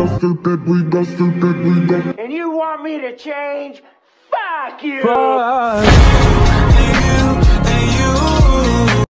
And you want me to change? Fuck you! Fuck.